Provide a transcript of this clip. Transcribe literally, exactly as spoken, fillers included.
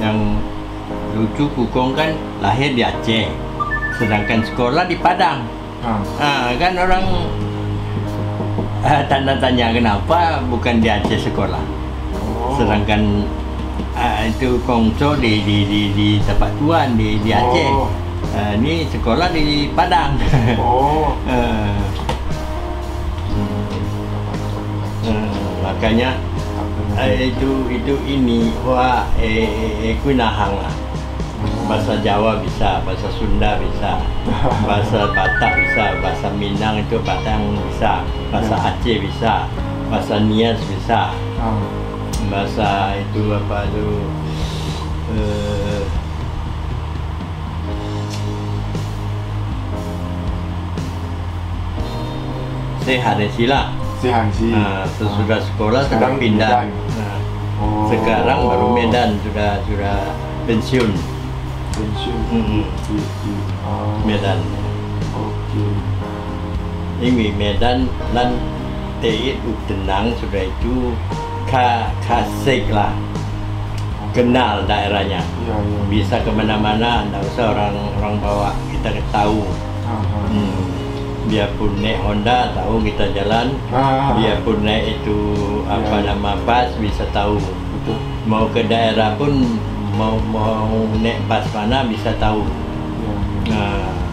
Yang lucu Kukong kan lahir di Aceh, sedangkan sekolah di Padang. Ah. Ah, kan orang ah, tanda tanya kenapa bukan di Aceh sekolah. Oh. Sedangkan ah, itu Kongco di di di di tempat tuan di di Aceh. Oh. Ah, ini sekolah di Padang. Oh. Ah. Hmm, makanya eh, itu itu ini wah eh, eh, eh kunahang lah. Bahasa Jawa bisa, bahasa Sunda bisa, bahasa Batak bisa, bahasa Minang itu Batang bisa, bahasa Aceh bisa, bahasa Nias bisa, Ah. bahasa itu apa itu eh, Seharesi lah. Sehansi. Nah, sesudah sekolah sudah Sekarang pindah. Medan. Nah, Oh. sekarang baru Medan sudah sudah pensiun. Pensiun. Mm-mm. Di, di, ah. Medan. Okey. Ini Medan dan Teit Utenang sudah itu ka kasek lah, kenal daerahnya, Ya, ya. bisa kemana-mana, tidak usah orang orang bawa, kita tahu. Ah, ah. Hmm. Biarpun naik Honda tahu kita jalan, Ah. biarpun naik itu apa Ya. nama bus bisa tahu. Betul. Mau ke daerah pun mau mau naik bus mana bisa tahu. Ya, ya. Nah,